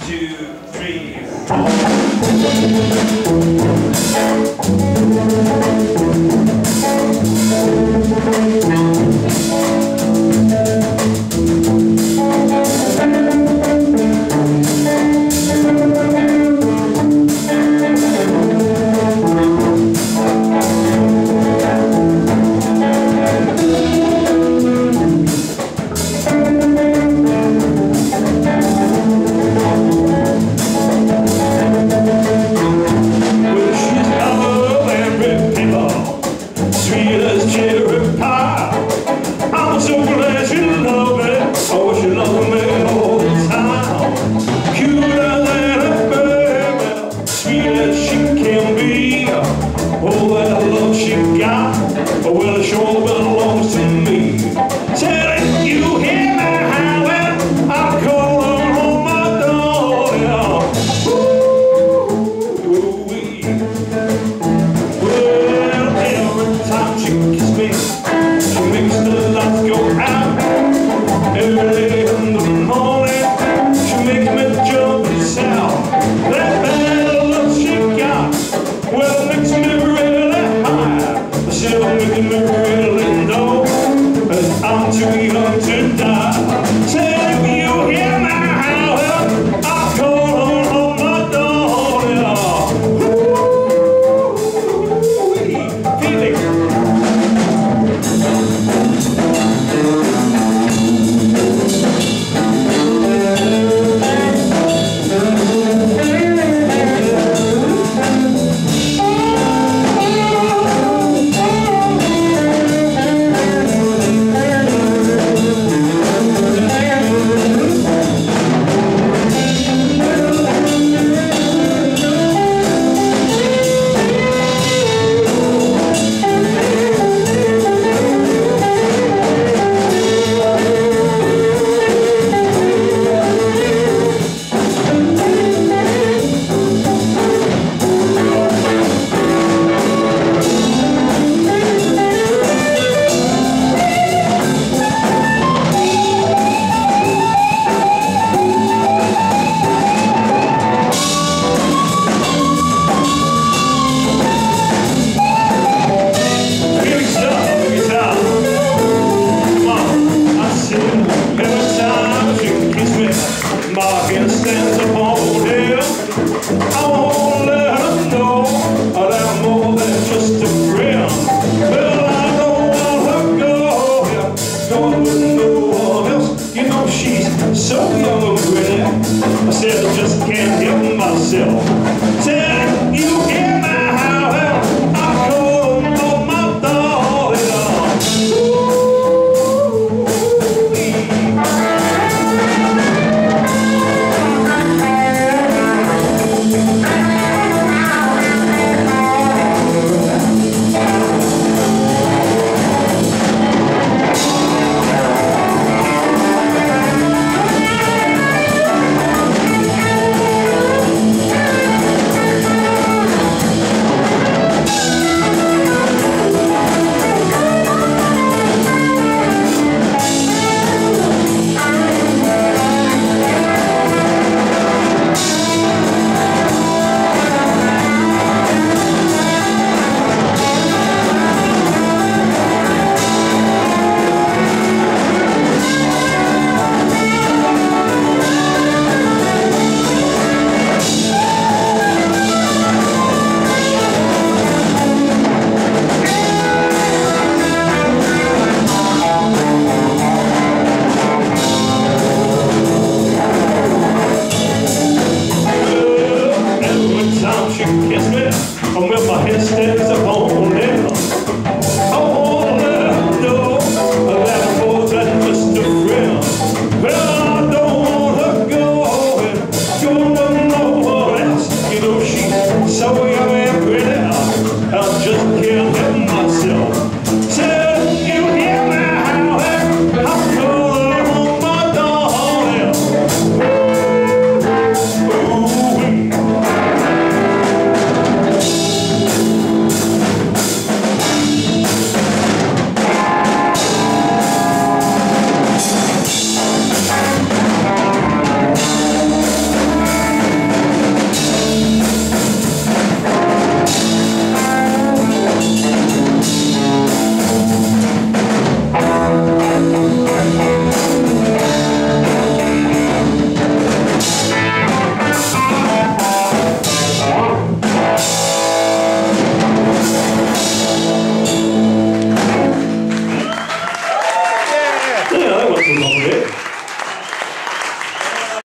2, 3, well, it sure belongs to me. Said if you hear me howling, I'm calling on my daughter. Ooh-wee. Well, every time she kisses me, she makes the lights go out. Early in the morning, she makes me jump and shout. That bad love she got, well, makes me really high. She'll make me really know that I'm too young to die. Say if you hear me howling, I'll call on my daughter. Ooh-wee, FELIX. MACK stands upon